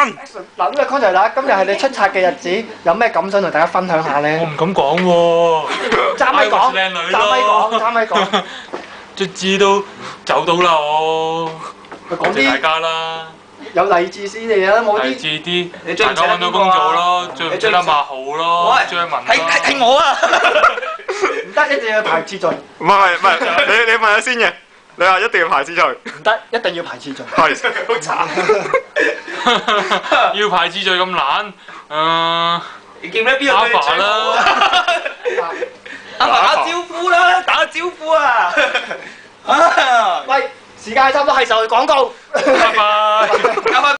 Action！ 嗱，呢個 Con 仔啦，今日係你出冊嘅日子，有咩感想同大家分享下我咧？ 唔敢講喎。 揸咪講， 靚女揸咪講，揸咪講。 卒之都走到啦我。 講多謝大啲家啦。 有勵志先嚟啦，冇勵啲。 志啲， 你追唔大家揾到工作咯，追唔追得馬好咯，張文咯。 係我啊！ 唔得，一定要排次序。 唔係，你問下先嘅，你話一定要排次序。 唔得，一定要排次序。 係。 好慘。 要排次序咁難， 你見唔見邊個阿對你最好爸啦， 阿爸打招呼啦，打個招呼啊！啊！ 喂，時間差唔多，係時候去廣告。 拜拜。 啱啱